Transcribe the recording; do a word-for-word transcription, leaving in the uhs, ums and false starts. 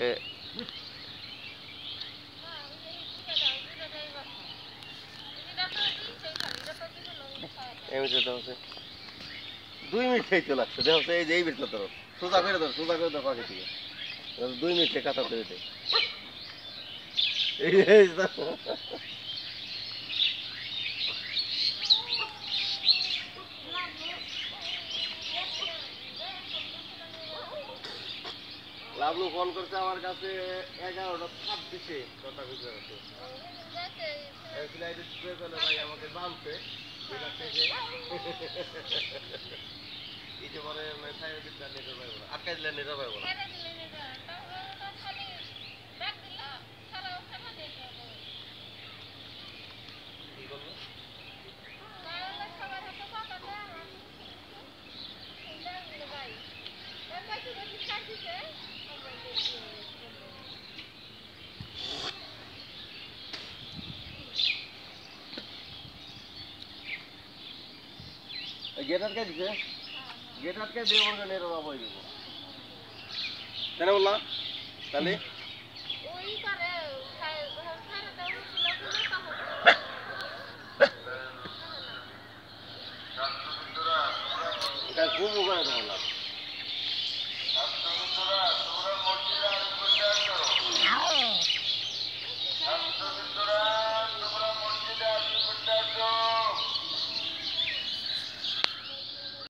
দুই মিনিট খাইতে লাগছে দেখো এই যে এই বের করতে সোজা করে দাও সোজা করে দাও পাখি থেকে দুই মিনিটে কাটা তৈরি এই লাভলু ফোন করছে আমার কাছে এগারোটা ছাব্বিশে কথা বুঝতে পারছে ভাই আমাকে বাঁধছে আটকা দিলে নিতে পারবো না কি করবো गेट अटका दिसे गेट अटका दे और नेरो बाबू দিব কেন বললা তাহলে